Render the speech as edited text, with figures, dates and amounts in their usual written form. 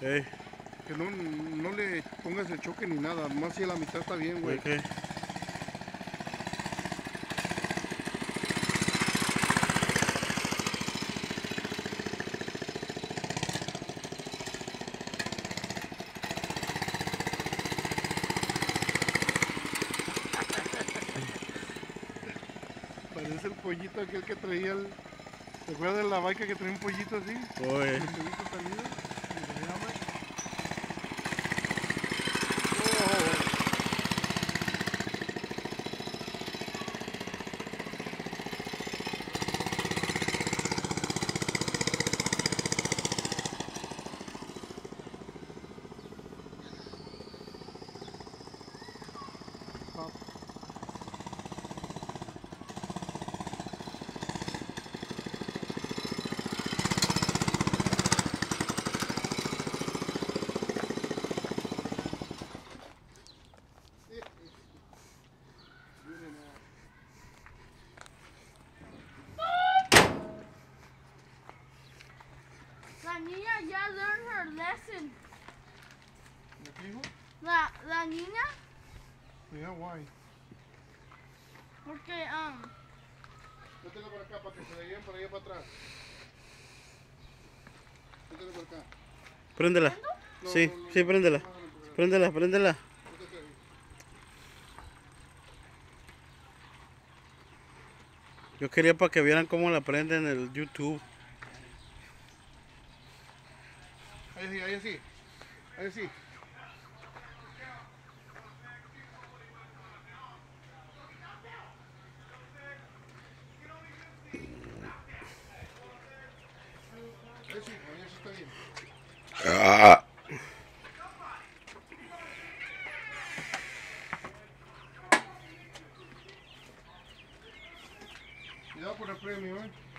Ey, Que no le pongas el choque ni nada, más si a la mitad está bien, güey. ok. Parece el pollito aquel que traía el... ¿Te acuerdas de la vaca que traía un pollito así? Oye. El pollito salido. ¿Cómo se llama? Oh. La niña ya learned her lesson. ¿Me fijo? La niña, Yeah, why? porque Mételo por acá para que se le lleven para allá para atrás. Mételo por acá. Préndela. No, Sí, no, no, sí, no, préndela. no, no, no, no. Préndela, préndela. Métete ahí. Yo quería para que vieran cómo la prenden en el YouTube. Ahí sí, ahí sí. Ahí sí. Ahí sí está bien. Ah. Cuidado por el premio,